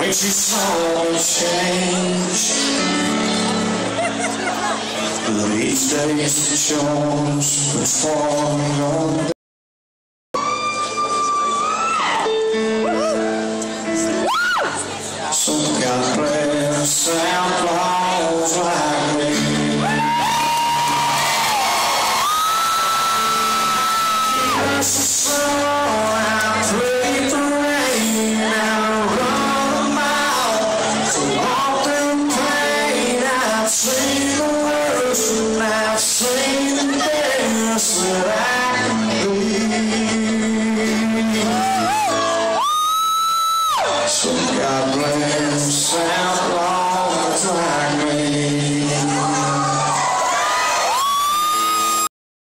makes you slowly change. But each day it shows which form you're gonna. So God bless outlaws like me. It's the sun, I pray for rain, I run a mile to walk through pain. I've seen the worst and I've seen the best that